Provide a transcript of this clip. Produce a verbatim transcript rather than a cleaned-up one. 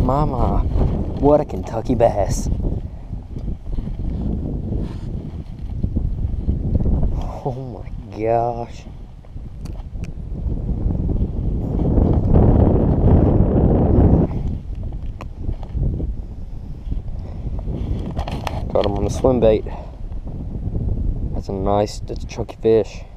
Mama, what a Kentucky bass. Oh my gosh. Got him on the swim bait. That's a nice, that's a chunky fish.